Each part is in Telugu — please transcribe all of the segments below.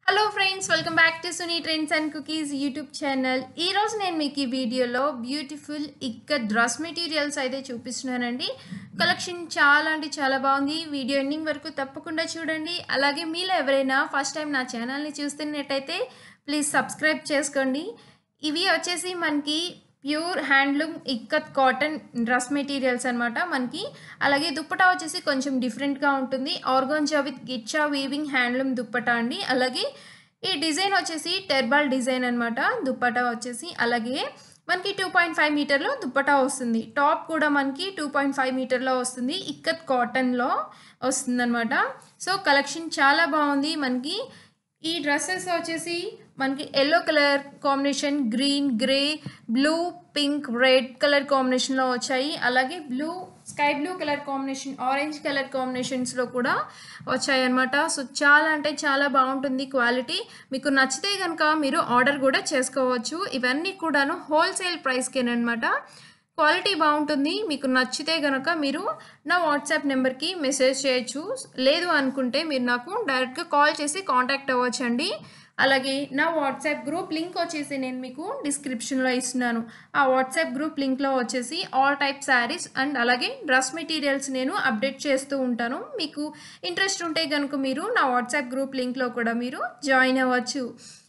Hello friends, welcome back to Suni trends and cookies YouTube channel. ఈరోజు నేను మీకు ఈ వీడియోలో బ్యూటిఫుల్ ఇక్కత్ డ్రెస్ మెటీరియల్స్ అయితే చూపిస్తున్నానండి. కలెక్షన్ చాలా అంటే చాలా బాగుంది. వీడియో ఎండింగ్ వరకు తప్పకుండా చూడండి. అలాగే మీలో ఎవరైనా ఫస్ట్ టైం నా ఛానల్ని చూస్తున్నట్టయితే ప్లీజ్ సబ్స్క్రైబ్ చేసుకోండి. ఇవి వచ్చేసి మనకి pure handloom ikat cotton dress materials అనమాట మనకి. అలాగే దుప్పటా వచ్చేసి కొంచెం డిఫరెంట్గా ఉంటుంది. Organza with ghicha weaving handloom dupatta అండి. అలాగే ఈ డిజైన్ వచ్చేసి టెర్బాల్ డిజైన్ అనమాట దుప్పటా వచ్చేసి. అలాగే మనకి 2.5 మీటర్లో దుప్పటా వస్తుంది. టాప్ కూడా మనకి 2.5 మీటర్లో వస్తుంది. ఇక్కత్ కాటన్లో వస్తుంది అనమాట. సో కలెక్షన్ చాలా బాగుంది మనకి. ఈ డ్రెస్సెస్ వచ్చేసి మనకి yellow colour combination, green, grey, blue, pink, red colour కాంబినేషన్లో వచ్చాయి. అలాగే blue, sky blue colour combination, orange colour కాంబినేషన్స్లో కూడా వచ్చాయి అనమాట. సో చాలా అంటే చాలా బాగుంటుంది క్వాలిటీ. మీకు నచ్చితే కనుక మీరు ఆర్డర్ కూడా చేసుకోవచ్చు. ఇవన్నీ కూడాను హోల్సేల్ ప్రైస్కేనమాట. క్వాలిటీ బాగుంటుంది. మీకు నచ్చితే కనుక మీరు నా వాట్సాప్ నెంబర్కి మెసేజ్ చేయొచ్చు. లేదు అనుకుంటే మీరు నాకు డైరెక్ట్గా కాల్ చేసి కాంటాక్ట్ అవ్వచ్చండి. అలాగే నా వాట్సాప్ గ్రూప్ లింక్ వచ్చేసి నేను మీకు డిస్క్రిప్షన్లో ఇస్తున్నాను. ఆ వాట్సాప్ గ్రూప్ లింక్లో వచ్చేసి ఆల్ టైప్ శారీస్ అండ్ అలాగే డ్రెస్ మెటీరియల్స్ నేను అప్డేట్ చేస్తూ ఉంటాను. మీకు ఇంట్రెస్ట్ ఉంటే కనుక మీరు నా వాట్సాప్ గ్రూప్ లింక్లో కూడా మీరు జాయిన్ అవ్వచ్చు.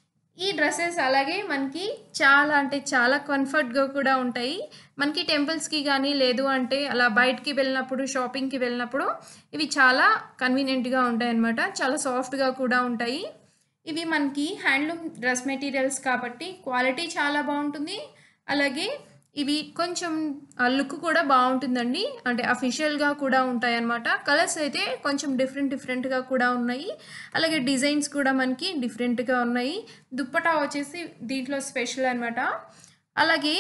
ఈ డ్రెస్సెస్ అలాగే మనకి చాలా అంటే చాలా కంఫర్ట్గా కూడా ఉంటాయి. మనకి టెంపుల్స్కి కానీ లేదు అంటే అలా బయటికి వెళ్ళినప్పుడు, షాపింగ్కి వెళ్ళినప్పుడు ఇవి చాలా కన్వీనియంట్గా ఉంటాయి అన్నమాట. చాలా సాఫ్ట్గా కూడా ఉంటాయి. ఇవి మనకి హ్యాండ్లూమ్ డ్రెస్ మెటీరియల్స్ కాబట్టి క్వాలిటీ చాలా బాగుంటుంది. అలాగే ఇవి కొంచెం లుక్ కూడా బాగుంటుందండి. అంటే అఫీషియల్గా కూడా ఉంటాయి అన్నమాట. కలర్స్ అయితే కొంచెం డిఫరెంట్గా కూడా ఉన్నాయి. అలాగే డిజైన్స్ కూడా మనకి డిఫరెంట్గా ఉన్నాయి. దుప్పటా వచ్చేసి దీంట్లో స్పెషల్ అనమాట. అలాగే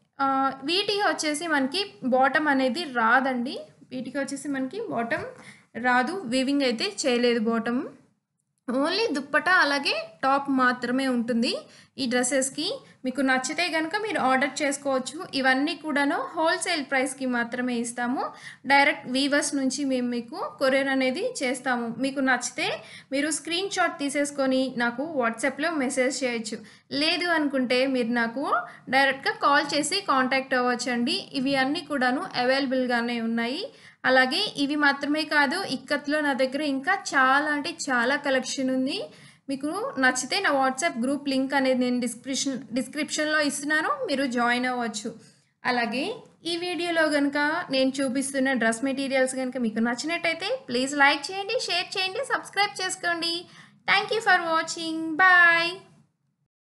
వీటికి వచ్చేసి మనకి బాటమ్ అనేది రాదండి. వీటికి వచ్చేసి మనకి బాటమ్ రాదు. వీవింగ్ అయితే చేయలేదు బాటమ్. ఓన్లీ దుప్పటా అలాగే టాప్ మాత్రమే ఉంటుంది ఈ డ్రెస్సెస్కి. మీకు నచ్చితే కనుక మీరు ఆర్డర్ చేసుకోవచ్చు. ఇవన్నీ కూడాను హోల్సేల్ ప్రైస్కి మాత్రమే ఇస్తాము. డైరెక్ట్ వీవర్స్ నుంచి మేము మీకు కొరియర్ అనేది చేస్తాము. మీకు నచ్చితే మీరు స్క్రీన్ షాట్ తీసేసుకొని నాకు వాట్సాప్లో మెసేజ్ చేయొచ్చు. లేదు అనుకుంటే మీరు నాకు డైరెక్ట్గా కాల్ చేసి కాంటాక్ట్ అవ్వచ్చండి. ఇవి అన్నీ కూడాను అవైలబుల్గానే ఉన్నాయి. అలాగే ఇవి మాత్రమే కాదు, ఇక్కత్లో నా దగ్గర ఇంకా చాలా అంటే చాలా కలెక్షన్ ఉంది. మీకు నచ్చితే నా వాట్సాప్ గ్రూప్ లింక్ అనేది నేను డిస్క్రిప్షన్లో ఇస్తున్నాను. మీరు జాయిన్ అవ్వచ్చు. అలాగే ఈ వీడియోలో కనుక నేను చూపిస్తున్న డ్రెస్ మెటీరియల్స్ కనుక మీకు నచ్చినట్టయితే ప్లీజ్ లైక్ చేయండి, షేర్ చేయండి, సబ్స్క్రైబ్ చేసుకోండి. Thank you for watching. Bye.